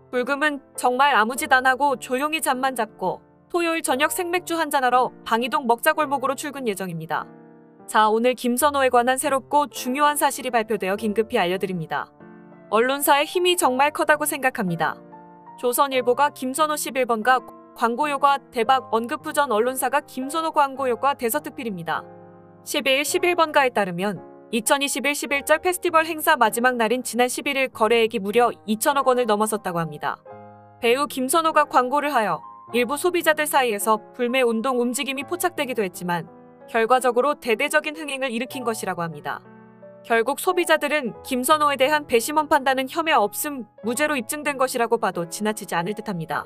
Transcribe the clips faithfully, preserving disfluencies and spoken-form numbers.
불금은 정말 아무 짓 안 하고 조용히 잠만 잡고 토요일 저녁 생맥주 한잔하러 방이동 먹자골목으로 출근 예정입니다. 자, 오늘 김선호에 관한 새롭고 중요한 사실이 발표되어 긴급히 알려드립니다. 언론사의 힘이 정말 커다고 생각합니다. 조선일보가 김선호 십일 번가 광고효과 대박 언급 후 전 언론사가 김선호 광고효과 대서특필입니다. 십이일 십일 번가에 따르면 이천이십일 십일절 페스티벌 행사 마지막 날인 지난 십일일 거래액이 무려 이천억 원을 넘어섰다고 합니다. 배우 김선호가 광고를 하여 일부 소비자들 사이에서 불매 운동 움직임이 포착되기도 했지만 결과적으로 대대적인 흥행을 일으킨 것이라고 합니다. 결국 소비자들은 김선호에 대한 배심원 판단은 혐의 없음 무죄로 입증된 것이라고 봐도 지나치지 않을 듯합니다.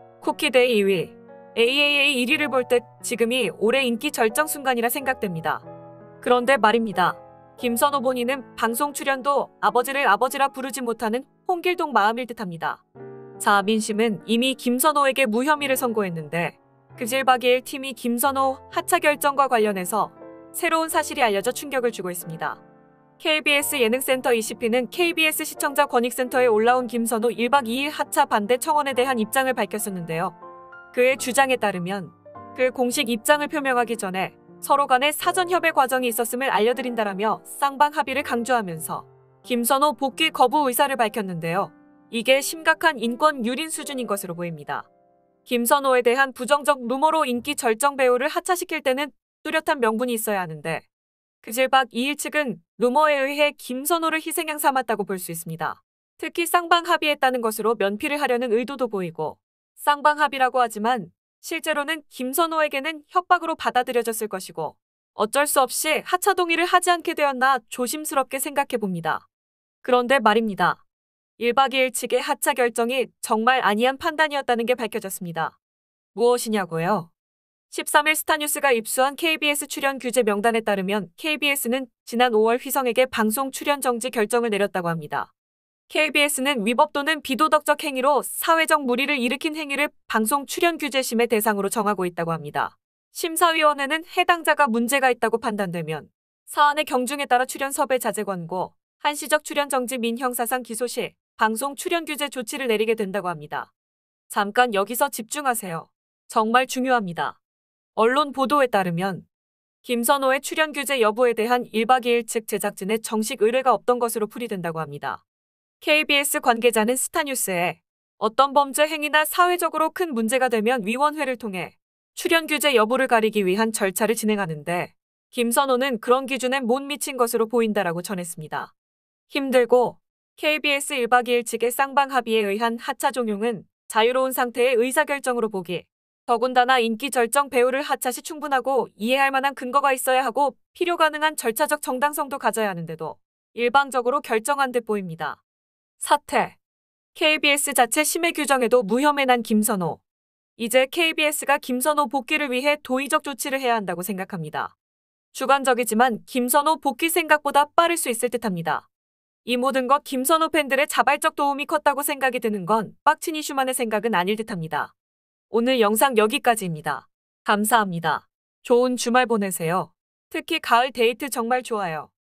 쿠키데이 이 위, 에이에이에이 일 위를 볼 때 지금이 올해 인기 절정 순간이라 생각됩니다. 그런데 말입니다. 김선호 본인은 방송 출연도 아버지를 아버지라 부르지 못하는 홍길동 마음일 듯합니다. 자, 민심은 이미 김선호에게 무혐의를 선고했는데 그질박이일 팀이 김선호 하차 결정과 관련해서 새로운 사실이 알려져 충격을 주고 있습니다. 케이비에스 예능센터 이십피는 케이비에스 시청자 권익센터에 올라온 김선호 일박 이일 하차 반대 청원에 대한 입장을 밝혔었는데요. 그의 주장에 따르면 그 공식 입장을 표명하기 전에 서로 간의 사전 협의 과정이 있었음을 알려드린다라며 쌍방 합의를 강조하면서 김선호 복귀 거부 의사를 밝혔는데요. 이게 심각한 인권 유린 수준인 것으로 보입니다. 김선호에 대한 부정적 루머로 인기 절정 배우를 하차시킬 때는 뚜렷한 명분이 있어야 하는데 그질박 이일 측은 루머에 의해 김선호를 희생양 삼았다고 볼 수 있습니다. 특히 쌍방 합의했다는 것으로 면피를 하려는 의도도 보이고 쌍방 합의라고 하지만 실제로는 김선호에게는 협박으로 받아들여졌을 것이고 어쩔 수 없이 하차 동의를 하지 않게 되었나 조심스럽게 생각해봅니다. 그런데 말입니다. 일박 이일 측의 하차 결정이 정말 안이한 판단이었다는 게 밝혀졌습니다. 무엇이냐고요? 십삼일 스타뉴스가 입수한 케이비에스 출연 규제 명단에 따르면 케이비에스는 지난 오월 휘성에게 방송 출연 정지 결정을 내렸다고 합니다. 케이비에스는 위법 또는 비도덕적 행위로 사회적 물의를 일으킨 행위를 방송 출연 규제심의 대상으로 정하고 있다고 합니다. 심사위원회는 해당자가 문제가 있다고 판단되면 사안의 경중에 따라 출연 섭외 자제 권고, 한시적 출연 정지 민 형사상 기소 시 방송 출연 규제 조치를 내리게 된다고 합니다. 잠깐 여기서 집중하세요. 정말 중요합니다. 언론 보도에 따르면 김선호의 출연 규제 여부에 대한 일박 이일 측 제작진의 정식 의뢰가 없던 것으로 풀이된다고 합니다. 케이비에스 관계자는 스타뉴스에 어떤 범죄 행위나 사회적으로 큰 문제가 되면 위원회를 통해 출연 규제 여부를 가리기 위한 절차를 진행하는데 김선호는 그런 기준에 못 미친 것으로 보인다라고 전했습니다. 힘들고 케이비에스 일박 이일 측의 쌍방 합의에 의한 하차 종용은 자유로운 상태의 의사결정으로 보기, 더군다나 인기 절정 배우를 하차시 충분하고 이해할 만한 근거가 있어야 하고 필요 가능한 절차적 정당성도 가져야 하는데도 일방적으로 결정한 듯 보입니다. 사퇴. 케이비에스 자체 심의 규정에도 무혐의 난 김선호. 이제 케이비에스가 김선호 복귀를 위해 도의적 조치를 해야 한다고 생각합니다. 주관적이지만 김선호 복귀 생각보다 빠를 수 있을 듯합니다. 이 모든 것 김선호 팬들의 자발적 도움이 컸다고 생각이 드는 건 빡친 이슈만의 생각은 아닐 듯합니다. 오늘 영상 여기까지입니다. 감사합니다. 좋은 주말 보내세요. 특히 가을 데이트 정말 좋아요.